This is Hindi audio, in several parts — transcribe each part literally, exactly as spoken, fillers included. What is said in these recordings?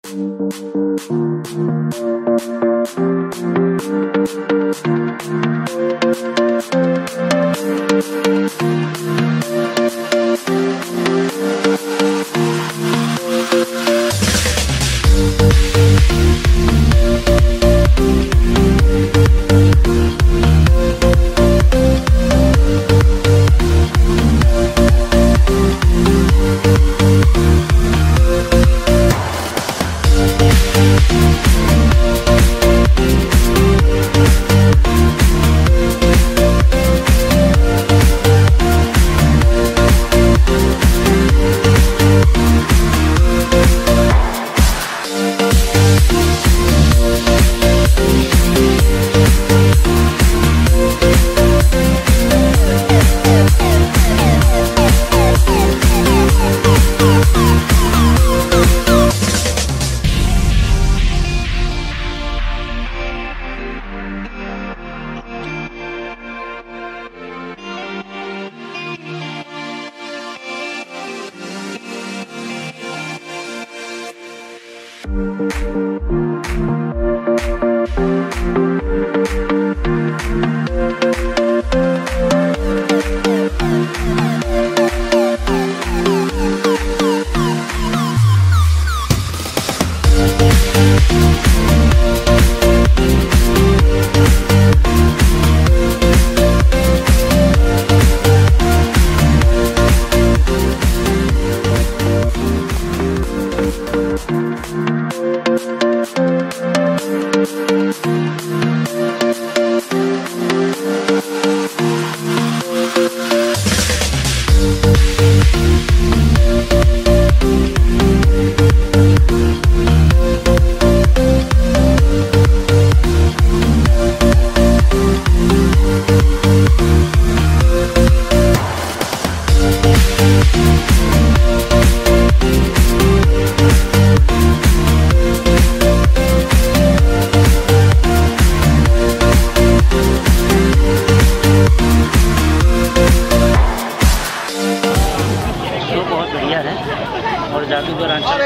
और जादूगर आंचल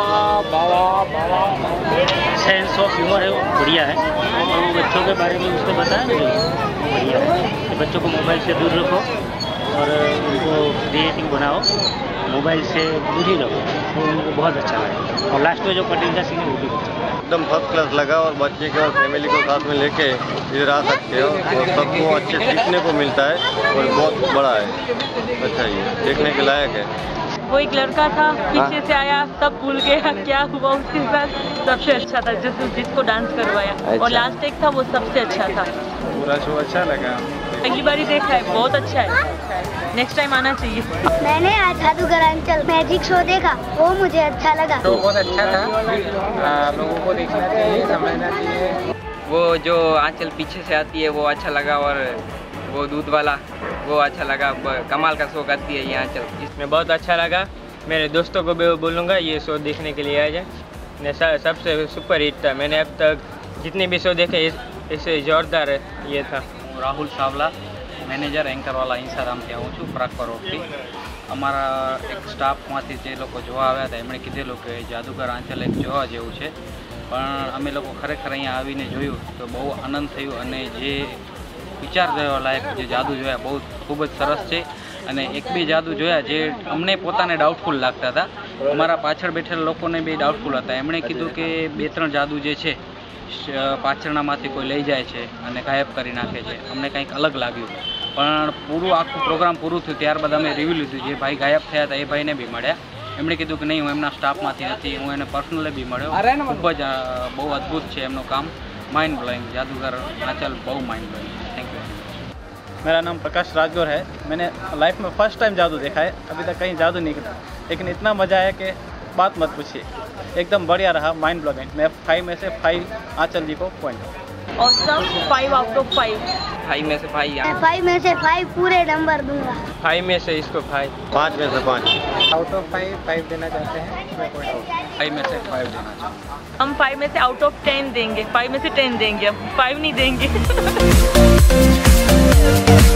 सेंस ऑफ ह्यूमर है वो बढ़िया है। और वो बच्चों के बारे में उसने बताया ना जो बढ़िया है कि बच्चों को मोबाइल से दूर रखो और उनको क्रिएटिव बनाओ, मोबाइल से दूर ही रखो, तो उनको बहुत अच्छा लगा। और लास्ट में जो कटिंग का सीन है वो भी एकदम फर्स्ट क्लास लगा। और बच्चे के और फैमिली को साथ में लेके इधर आ सकते हो और सबको अच्छे सीखने को मिलता है और बहुत बड़ा है, अच्छा ही देखने के लायक है। वो एक लड़का था पीछे से आया, सब भूल गया क्या हुआ उसके साथ। सबसे अच्छा था जिस जिसको डांस करवाया। अच्छा। और लास्ट एक था वो सबसे अच्छा था। पूरा शो अच्छा लगा, पहली बार ही देखा है, बहुत अच्छा है, नेक्स्ट टाइम आना चाहिए। मैंने आज जादूगर आंचल मैजिक शो देखा, वो मुझे अच्छा लगा। शो बहुत अच्छा था, आ, लोगों को देखना चाहिए, समझना चाहिए। वो जो आंचल पीछे से आती है वो अच्छा लगा, और वो दूध वाला वो अच्छा लगा। कमाल का शो करती है ये आंचल, इसमें बहुत अच्छा लगा। मेरे दोस्तों को भी बोलूँगा ये शो देखने के लिए आ जाए। सबसे सुपर हिट था, मैंने अब तक जितने भी शो देखे इससे जोरदार ये था। राहुल सावला મેનેજર એન્કરવાળા ઈંસારામથી આવું છું, પ્રાગપર રોડથી। અમારા એક સ્ટાફમાંથી જે લોકો જોવા આવ્યા હતા એમણે કીધેલું કે જાદુગર આંચલ એક જોવા જેવું છે, પણ અમે લોકો ખરેખર અહીંયા આવીને જોયું તો બહુ આનંદ થયો, અને જે વિચાર કરવા લાયક જે જાદુ જોયા બહુ ખૂબ જ સરસ છે। અને એક બી જાદુ જોયા જે અમને પોતાને ડાઉટફુલ લાગતા હતા, અમારા પાછળ બેઠેલા લોકોને બી ડાઉટફુલ હતા। એમણે કીધું કે બે ત્રણ જાદુ જે છે પાછળનામાંથી કોઈ લઈ જાય છે અને ગાયબ કરી નાખે છે, અમને કંઈક અલગ લાગ્યું। પણ પૂરું આખું પ્રોગ્રામ પૂરું થયું ત્યારબાદ અમે રિવ્યુ લીધું, જે ભાઈ ગાયબ થયા હતા એ ભાઈને બી મળ્યા। એમણે કીધું કે નહીં હું એમના સ્ટાફમાંથી નથી, હું એને પર્સનલી બી મળ્યો। ખૂબ જ બહુ અદ્ભુત છે એમનું કામ, માઇન્ડ બ્લોઈંગ। જાદूगर आंचल बहुत माइंड ब्लोइंग। Thank you. मेरा नाम प्रकाश राजगौर है। मैंने लाइफ में फर्स्ट टाइम जादू देखा है, अभी तक कहीं जादू नहीं किया, लेकिन इतना मज़ा आया कि बात मत पूछिए, एकदम बढ़िया रहा, माइंड ब्लोइंग। मैं फाइव में से फाइव आंचल जी को पॉइंट। और सब five out of five. Five में से फाइव फाइव में से फाइव पूरे नंबर दूंगा। फाइव में से इसको फाइव, पाँच में से पाँच। आउट ऑफ फाइव फाइव देना चाहते हैं, फाइव में से फाइव देना चाहूँ। हम फाइव में से आउट ऑफ टेन देंगे, फाइव में से टेन देंगे, हम फाइव नहीं देंगे।